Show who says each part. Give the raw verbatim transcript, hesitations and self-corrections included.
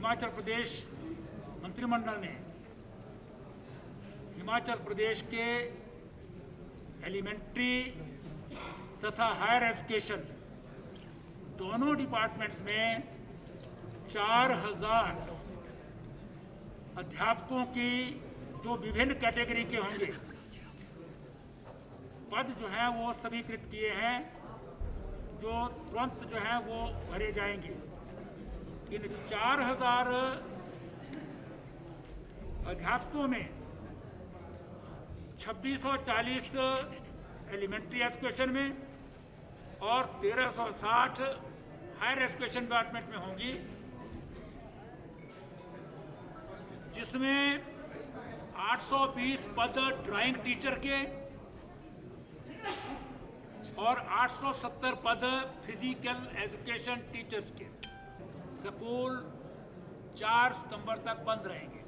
Speaker 1: हिमाचल प्रदेश मंत्रिमंडल ने हिमाचल प्रदेश के एलिमेंट्री तथा हायर एजुकेशन दोनों डिपार्टमेंट्स में चार हजार अध्यापकों की जो विभिन्न कैटेगरी के होंगे पद जो हैं वो स्वीकृत किए हैं, जो तुरंत जो है वो भरे जाएंगे। इन चार हजार अध्यापकों में छब्बीस सौ चालीस एलिमेंट्री एजुकेशन में और तेरह सौ साठ हायर एजुकेशन डिपार्टमेंट में होंगी, जिसमें आठ सौ बीस पद ड्राइंग टीचर के और आठ सौ सत्तर पद फिजिकल एजुकेशन टीचर्स के। स्कूल चार सितंबर तक बंद रहेंगे।